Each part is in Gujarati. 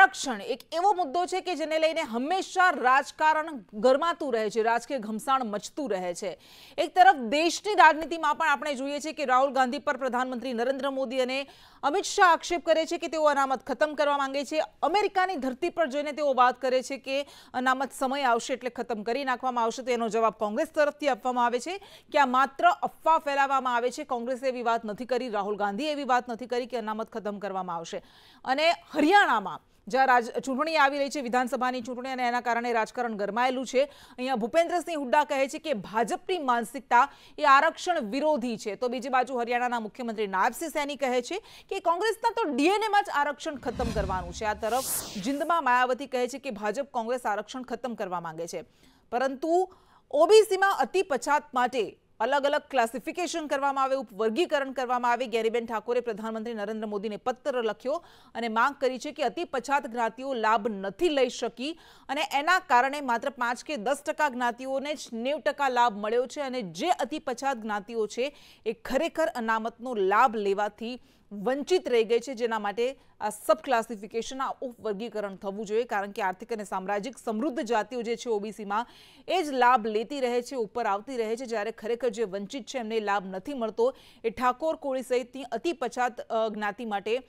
આરક્ષણ એક એવો મુદ્દો છે કે જેને લઈને હંમેશા રાજકારણ ગરમાતું રહે છે, રાજકીય ઘમસાણ મચતું રહે છે। એક તરફ દેશની રાજનીતિમાં પણ આપણે જોઈએ છીએ કે રાહુલ ગાંધી પર પ્રધાનમંત્રી નરેન્દ્ર મોદી અને અમિત શાહ આક્ષેપ કરે છે કે તેઓ અનામત ખતમ કરવા માંગે છે। અમેરિકાની ધરતી પર જઈને તેઓ વાત કરે છે કે અનામત સમય આવશે એટલે ખતમ કરી નાખવામાં આવશે। તેનો જવાબ કોંગ્રેસ તરફથી આપવામાં આવે છે કે આ માત્ર અફવા ફેલાવવામાં આવે છે। કોંગ્રેસે એવી વાત નથી કરી, રાહુલ ગાંધીએ એવી વાત નથી કરી કે અનામત ખતમ કરવામાં આવશે। અને હરિયાણામાં જ્યાં ચૂંટણી આવી રહી છે, વિધાનસભાની ચૂંટણી, અને એના કારણે રાજકારણ ગરમાયેલું છે, અહીંયા ભૂપેન્દ્રસિંહ હુડ્ડા કહે છે કે ભાજપની માનસિકતા એ આરક્ષણ વિરોધી છે, તો બીજી બાજુ હરિયાણાના મુખ્યમંત્રી નાયબસિંહ સૈની કહે છે કે કોંગ્રેસના તો ડીએનએમાં જ આરક્ષણ ખતમ કરવાનું છે। આ તરફ જિંદમાં માયાવતી કહે છે કે ભાજપ કોંગ્રેસ આરક્ષણ ખતમ કરવા માંગે છે, પરંતુ ઓબીસીમાં અતિ પછાત માટે अलग अलग क्लासिफिकेशन करवामां आवे, उपवर्गीकरण करवामां आवे। गैरीबेन ठाकुरे प्रधानमंत्री नरेंद्र मोदी ने पत्र लख्यो અને માંગ કરી છે કે અતિ પછાત જ્ઞાતિઓ લાભ નથી લઈ શકી અને એના કારણે માત્ર 5 કે 10% જ્ઞાતિઓને જ 90% લાભ મળ્યો છે અને જે અતિ પછાત જ્ઞાતિઓ છે એ ખરેખર અનામતનો લાભ લેવાથી વંચિત રહી ગઈ છે, જેના માટે આ સબ ક્લાસિફિકેશન, આ ઉપવર્ગીકરણ થવું જોઈએ, કારણ કે આર્થિક અને સામાજિક સમૃદ્ધ જાતિઓ જે છે ઓબીસીમાં એ જ લાભ લેતી રહે છે, ઉપર આવતી રહે છે, જ્યારે ખરેખર જે વંચિત છે એમને લાભ નથી મળતો। એ ઠાકોર, કોળી સહિતની અતિ પછાત જ્ઞાતિ માટે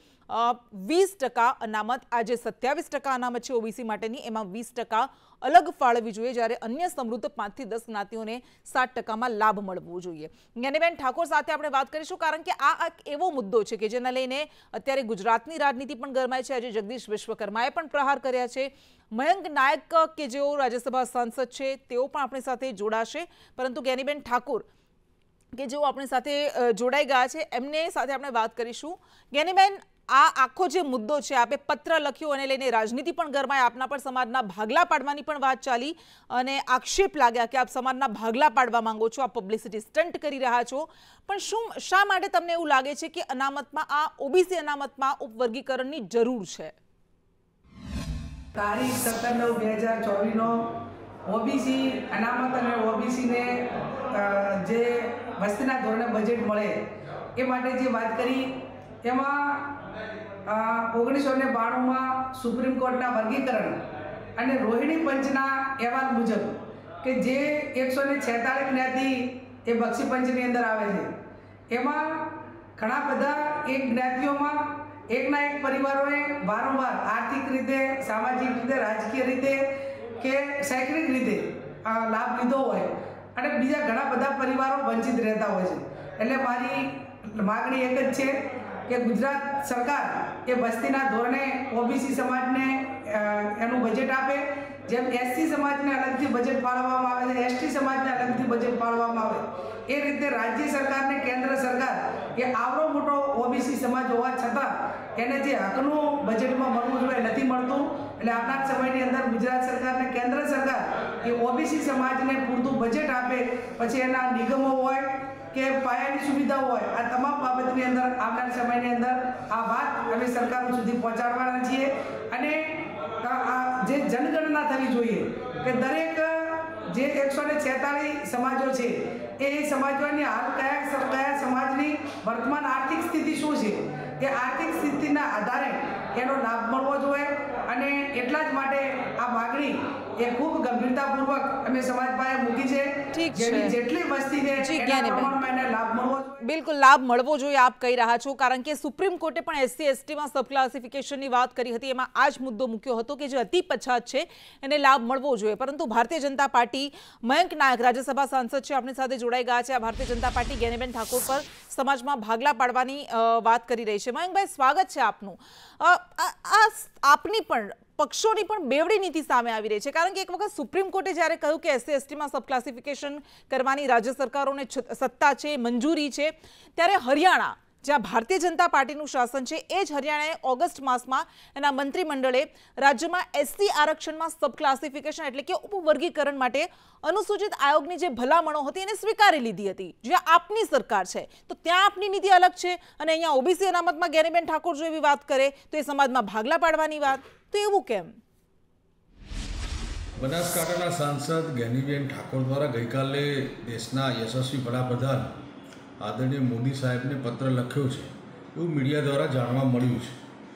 20% અનામત, આજે 27% અનામત છે ઓબીસી માટેની, એમાં 20% અલગ ફાળવવી જોઈએ, જ્યારે અન્ય સમૃદ્ધ 5 થી 10 જ્ઞાતિઓને 7%માં લાભ મળવો જોઈએ। જ્ઞાનીબેન ઠાકોર સાથે આપણે વાત કરીશું, કારણ કે આ એક એવો મુદ્દો છે કે જેના લઈને અત્યારે ગુજરાતની રાજનીતિ પણ ગરમાય છે। આજે જગદીશ વિશ્વકર્માએ પણ પ્રહાર કર્યા છે, મયંક નાયક કે જેઓ રાજ્યસભા સાંસદ છે તેઓ પણ આપણી સાથે જોડાશે, પરંતુ જ્ઞાનીબેન ઠાકોર કે જેઓ આપણી સાથે જોડાઈ ગયા છે એમને સાથે આપણે વાત કરીશું। જ્ઞાનીબેન, આ આખો જે મુદ્દો છે, આપે પત્ર લખ્યો અને લઈને રાજનીતિ પણ ગરમાય, આપના પર સમાજના ભાગલા પાડવાની પણ વાત ચાલી અને આક્ષેપ લાગ્યા કે આપ સમાજના ભાગલા પાડવા માંગો છો, આપ પબ્લિસિટી સ્ટન્ટ કરી રહ્યા છો, પણ શા માટે તમને એવું લાગે છે કે અનામતમાં, આ ઓબીસી અનામતમાં ઉપવર્ગીકરણની જરૂર છે? તારીખ 17/9/2024 ઓબીસી અનામત અને ઓબીસીને જે વસ્તીના ધોરણે બજેટ મળે એ માટે જે વાત કરી, એમાં 1992માં સુપ્રીમ કોર્ટના વર્ગીકરણ અને રોહિણી પંચના અહેવાલ મુજબ કે જે 146 જ્ઞાતિ એ બક્ષી પંચની અંદર આવે છે, એમાં ઘણા બધા એક જ્ઞાતિઓમાં એકના એક પરિવારોએ વારંવાર આર્થિક રીતે, સામાજિક રીતે, રાજકીય રીતે કે શૈક્ષણિક રીતે લાભ લીધો હોય અને બીજા ઘણા બધા પરિવારો વંચિત રહેતા હોય છે। એટલે મારી માગણી એક જ છે કે ગુજરાત સરકાર એ વસ્તીના ધોરણે ઓબીસી સમાજને એનું બજેટ આપે, જેમ એસસી સમાજને અલગથી બજેટ ફાળવવામાં આવે છે, એસટી સમાજને અલગથી બજેટ ફાળવવામાં આવે, એ રીતે રાજ્ય સરકારને કેન્દ્ર સરકાર એ આવડો મોટો ઓબીસી સમાજ હોવા છતાં એને જે હકનું બજેટમાં મળવું જોઈએ નથી મળતું। એટલે આવનાર સમયની અંદર ગુજરાત સરકારને કેન્દ્ર સરકાર એ ઓબીસી સમાજને પૂરતું બજેટ આપે, પછી એના નિગમો હોય કે પાયાની સુવિધાઓ હોય, આ તમામ બાબતની અંદર આવનાર સમયની અંદર આ વાત અમે સરકારો સુધી પહોંચાડવાના છીએ। અને જે જનગણના થવી જોઈએ કે દરેક જે 146 સમાજો છે એ સમાજોની હાલ કયા સમાજની વર્તમાન આર્થિક સ્થિતિ શું છે, એ આર્થિક સ્થિતિના આધારે એનો લાભ મળવો જોઈએ। અને એટલા જ માટે આ માગણી એ ખૂબ ગંભીરતાપૂર્વક અમે સમાજ પાસે મૂકી છે। જેટલી વસ્તી છે એના પ્રમાણમાં એને લાભ મળવો જોઈએ, બિલકુલ લાભ મળવો જોઈએ આપ કહી રહ્યા છો, કારણ કે સુપ્રીમ કોર્ટે પણ એસસી એસટીમાં સબ ક્લાસિફિકેશનની વાત કરી હતી, એમાં આ જ મુદ્દો મૂક્યો હતો કે જે અતિ પછાત છે એને લાભ મળવો જોઈએ, પરંતુ ભારતીય જનતા પાર્ટી, મયંક નાયક રાજ્યસભા સાંસદ છે, આપણી સાથે જોડાઈ ગયા છે। આ ભારતીય જનતા પાર્ટી જ્ઞાનીબેન ઠાકોર પર સમાજમાં ભાગલા પાડવાની વાત કરી રહી છે। મયંકભાઈ, સ્વાગત છે આપનું। આપની પણ પક્ષોની પણ બેવડી નીતિ સામે આવી રહી છે, કારણ કે એક વખત સુપ્રીમ કોર્ટે જ્યારે કહ્યું કે એસસી એસટીમાં સબ ક્લાસિફિકેશન કરવાની રાજ્ય સરકારોને સત્તા છે, મંજૂરી છે, ત્યારે હરિયાણા, જ્યાં ભારતીય જનતા પાર્ટીનું શાસન છે, એ જ હરિયાણાએ ઓગસ્ટ માસમાં એના મંત્રીમંડળે રાજ્યમાં એસસી આરક્ષણમાં સબ ક્લાસિફિકેશન એટલે કે ઉપવર્ગીકરણ માટે અનુસૂચિત આયોગની જે ભલામણો હતી એને સ્વીકારી લીધી હતી, જે આપની સરકાર છે, તો ત્યાં આપની નીતિ અલગ છે અને અહીંયા ઓબીસી અનામતમાં જ્ઞાનીબેન ઠાકોર જો એવી વાત કરે તો એ સમાજમાં ભાગલા પાડવાની વાત, તો એવું કેમ? બનાસકાંઠાના સાંસદ જ્ઞાનીબેન ઠાકોર દ્વારા ગઈકાલે દેશના યશસ્વી વડાપ્રધાન આદરણીય મોદી સાહેબને પત્ર લખ્યો છે એવું મીડિયા દ્વારા જાણવા મળ્યું છે।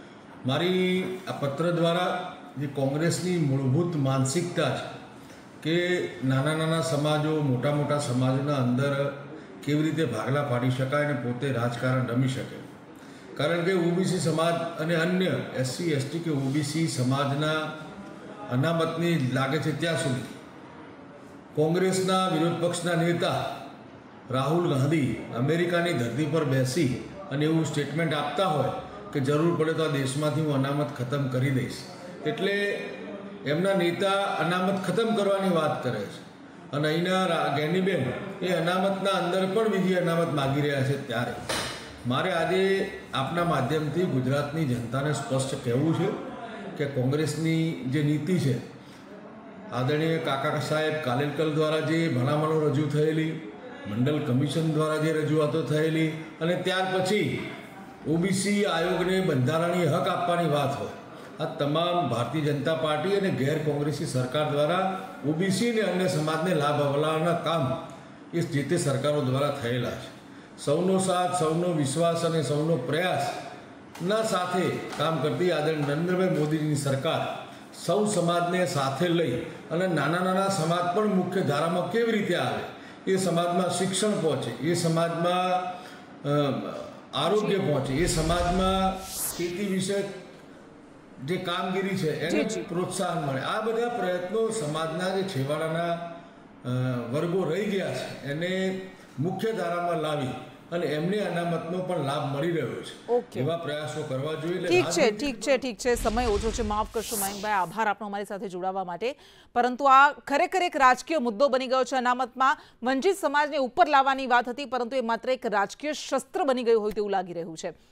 મારી આ પત્ર દ્વારા જે કોંગ્રેસની મૂળભૂત માનસિકતા છે કે નાના નાના સમાજો મોટા મોટા સમાજોના અંદર કેવી રીતે ભાગલા પાડી શકાય અને પોતે રાજકારણ રમી શકે, કારણ કે ઓબીસી સમાજ અને અન્ય SC ST કે ઓબીસી સમાજના અનામતની લાગે છે ત્યાં સુધી કોંગ્રેસના વિરોધ પક્ષના નેતા રાહુલ ગાંધી અમેરિકાની ધરતી પર બેસી અને એવું સ્ટેટમેન્ટ આપતા હોય કે જરૂર પડે તો આ દેશમાંથી હું અનામત ખતમ કરી દઈશ, એટલે એમના નેતા અનામત ખતમ કરવાની વાત કરે છે અને અહીંના ગેનીબેન એ અનામતના અંદર પણ બીજી અનામત માગી રહ્યા છે. ત્યારે મારે આજે આપના માધ્યમથી ગુજરાતની જનતાને સ્પષ્ટ કહેવું છે કે કોંગ્રેસની જે નીતિ છે, આદરણીય કાકા સાહેબ કાલેલકર દ્વારા જે ભલામણો રજૂ થયેલી, મંડળ કમિશન દ્વારા જે રજૂઆતો થયેલી અને ત્યાર પછી ઓબીસી આયોગને બંધારણીય હક આપવાની વાત હોય, આ તમામ ભારતીય જનતા પાર્ટી અને ગેર કોંગ્રેસી સરકાર દ્વારા ઓબીસી અને અન્ય સમાજને લાભ અવલાવવાના કામ એ જે તે સરકારો દ્વારા થયેલા છે. સૌનો સાથ, સૌનો વિશ્વાસ અને સૌનો પ્રયાસના સાથે કામ કરતી આદરણીય નરેન્દ્રભાઈ મોદીજીની સરકાર સૌ સમાજને સાથે લઈ અને નાના નાના સમાજ પણ મુખ્ય ધારામાં કેવી રીતે આવે, એ સમાજમાં શિક્ષણ પહોંચે, એ સમાજમાં આરોગ્ય પહોંચે, એ સમાજમાં ખેતી વિશે જે કામગીરી છે એને પ્રોત્સાહન મળે, આ બધા પ્રયત્નો સમાજના જે છેવાડાના વર્ગો રહી ગયા છે એને મુખ્ય ધારામાં લાવી અને એમને અનામતનો પણ લાભ મળી રહ્યો છે, એવા પ્રયાસો કરવા જોઈએ. ઠીક છે, સમય ઓછો છે, માફ કરશો મયંકભાઈ, આભાર આપનો અમારી સાથે જોડાવા માટે. પરંતુ આ ખરેખર એક રાજકીય મુદ્દો બની ગયો છે. અનામતમાં વંચિત સમાજને ઉપર લાવવાની વાત હતી, પરંતુ એ માત્ર એક રાજકીય શસ્ત્ર બની ગયું હોય તેવું લાગી રહ્યું છે.